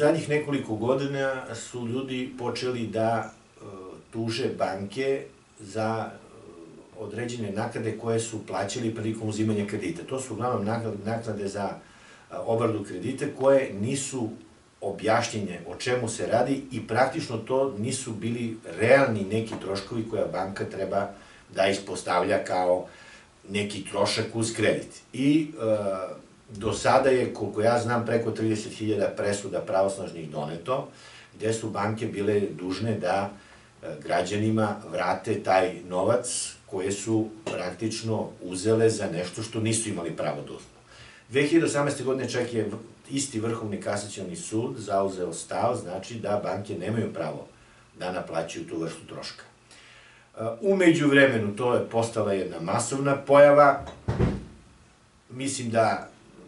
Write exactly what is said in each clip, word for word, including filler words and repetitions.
zadnjih nekoliko godina su ljudi počeli da tuže banke za određene naknade koje su plaćali prilikom uzimanja kredita. To su uglavnom naknade za obradu kredita koje nisu objašnjenje o čemu se radi i praktično to nisu bili realni neki troškovi koja banka treba da ispostavlja kao neki trošak uz kredit. I do sada je, koliko ja znam, preko trideset hiljada presuda pravosnažnih doneto, gde su banke bile dužne da građanima vrate taj novac koje su praktično uzele za nešto što nisu imali pravo da uzmu. dve hiljade osamnaeste. godine čak je isti Vrhovni kasacioni sud zauzeo stav, znači da banke nemaju pravo da naplaćuju tu vrstu troška. Umeđu vremenu to je postala jedna masovna pojava, mislim da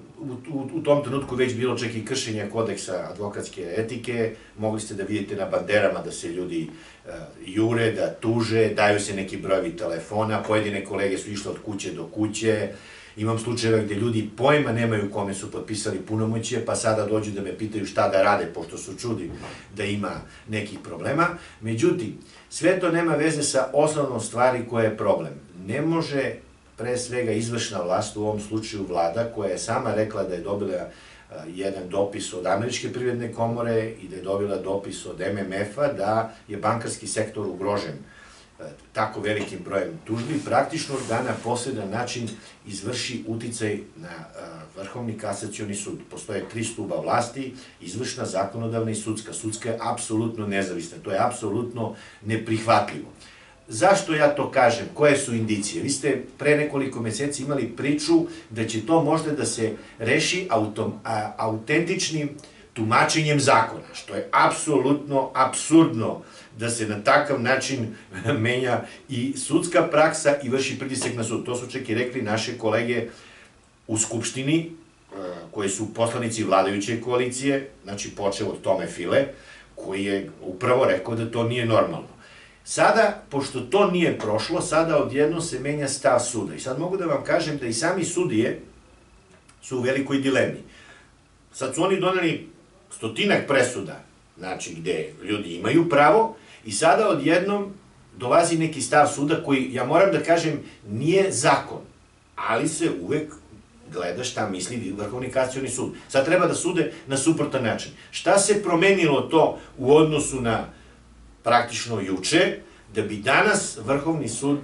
u tom trenutku već bilo čak i kršenja kodeksa advokatske etike, mogli ste da vidite na banderama da se ljudi jure, da tuže, daju se neki brojevi telefona, pojedine kolege su išle od kuće do kuće, imam slučajeva gde ljudi pojma nemaju kome su potpisali punomoćje, pa sada dođu da me pitaju šta da rade, pošto su čuli da ima nekih problema. Međutim, sve to nema veze sa osnovnom stvari koja je problem. Ne može pre svega izvršna vlast, u ovom slučaju vlada, koja je sama rekla da je dobila jedan dopis od Američke privredne komore i da je dobila dopis od M M F-a da je bankarski sektor ugrožen tako velikim brojem tužbi, praktično da na posredan način izvrši uticaj na Vrhovni kasacioni sud. Postoje tri stuba vlasti, izvršna, zakonodavna i sudska. Sudska je apsolutno nezavisna, to je apsolutno neprihvatljivo. Zašto ja to kažem? Koje su indicije? Vi ste pre nekoliko meseci imali priču da će to možda da se reši autentičnim tumačenjem zakona, što je apsolutno apsurdno da se na takav način menja i sudska praksa i vrši pritisak na sud. To su čak i rekli naše kolege u Skupštini, koji su poslanici vladajuće koalicije, znači počeo od Tome File, koji je upravo rekao da to nije normalno. Sada, pošto to nije prošlo, sada odjedno se menja stav suda. I sad mogu da vam kažem da i sami sudije su u velikoj dilemi. Sad su oni doneli stotinak presuda, znači gde ljudi imaju pravo, i sada odjednom dolazi neki stav suda koji, ja moram da kažem, nije zakon, ali se uvek gleda šta misli Vrhovni kasacioni sud. Sad treba da sude na suprotan način. Šta se promenilo to u odnosu na praktično juče, da bi danas Vrhovni sud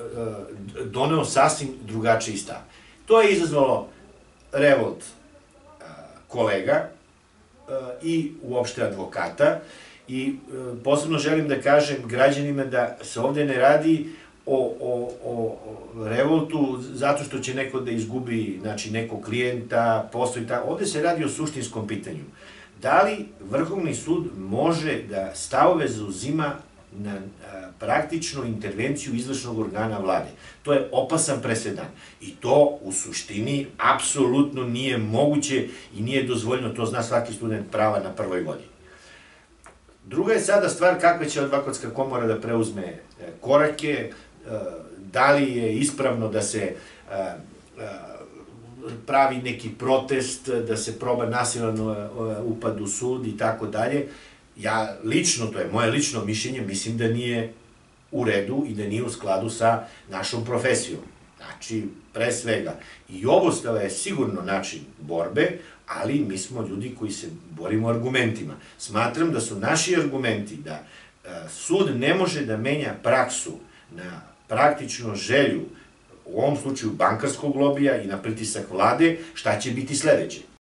doneo sasvim drugačiji stav? To je izazvalo revolt kolega i uopšte advokata i posebno želim da kažem građanima da se ovde ne radi o revoltu zato što će neko da izgubi nekog klijenta, posao i tako. Ovde se radi o suštinskom pitanju. Da li Vrhovni sud može da stavove zauzima na praktičnu intervenciju izvršnog organa vlade? To je opasan presedan i to u suštini apsolutno nije moguće i nije dozvoljeno, to zna svaki student prava na prvoj godini. Druga je sada stvar kakva će advokatska komora da preuzme korake, da li je ispravno da se pravi neki protest, da se proba nasilan upad u sud i tako dalje. Ja lično, to je moje lično mišljenje, mislim da nije u redu i da nije u skladu sa našom profesijom. Znači, pre svega, i obustava je sigurno način borbe, ali mi smo ljudi koji se borimo argumentima. Smatram da su naši argumenti da sud ne može da menja praksu na praktično želju, u ovom slučaju bankarskog lobija i na pritisak vlade, šta će biti sledeće.